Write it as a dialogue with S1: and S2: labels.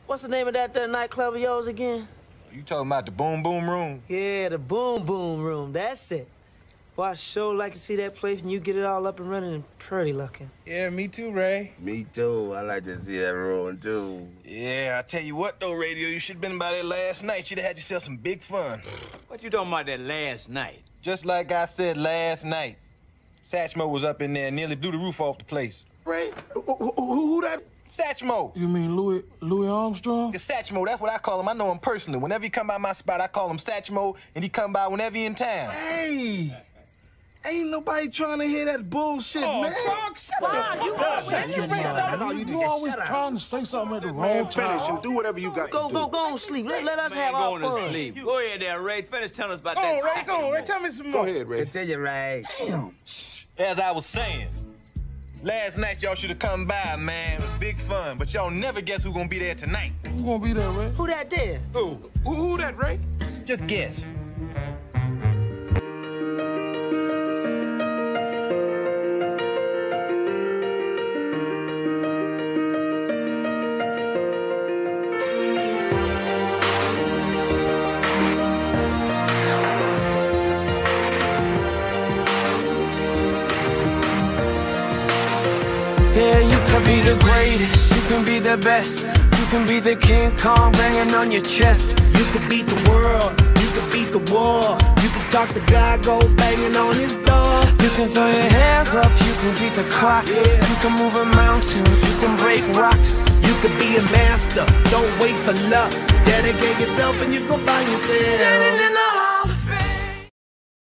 S1: What's the name of that nightclub of yours again?
S2: You talking about the Boom Boom Room?
S1: Yeah, the Boom Boom Room. That's it. Well, I sure like to see that place when you get it all up and running and pretty looking.
S3: Yeah, me too, Ray.
S4: Me too. I like to see that room, too.
S2: Yeah, I tell you what, though, Radio, you should have been by there last night. You'd have had yourself some big fun.
S5: What you talking about that last night?
S2: Just like I said last night. Satchmo was up in there and nearly blew the roof off the place.
S4: Ray? Who that?
S2: Satchmo.
S6: You mean Louis Armstrong?
S2: The Satchmo, that's what I call him. I know him personally. Whenever he come by my spot, I call him Satchmo, and he come by whenever he in town.
S4: Hey! Ain't nobody trying to hear that bullshit, man.
S6: You always trying to say something at the wrong time.
S4: Finish and do whatever you got to do.
S1: Go on, sleep. Let us have our fun.
S5: To sleep. Go ahead there, Ray. Finish telling us about
S3: Go
S5: that
S3: on, Ray,
S5: section.
S3: go on, Ray. Tell me some more.
S4: Go ahead, Ray.
S7: Continue, Ray.
S4: Damn.
S2: As I was saying, last night y'all should have come by, man. It was big fun, but y'all never guess who's gonna be there tonight.
S6: Who gonna be there, Ray?
S1: Who that there?
S3: Who that, Ray?
S2: Just guess.
S8: Yeah, you can be the greatest, you can be the best. You can be the King Kong banging on your chest.
S7: You can beat the world, you can beat the war. You can talk to God, go banging on his door.
S8: You can throw your hands up, you can beat the clock. You can move a mountain, you can break rocks.
S7: You can be a master, don't wait for luck. Dedicate yourself and you gon' find yourself
S8: Standing in the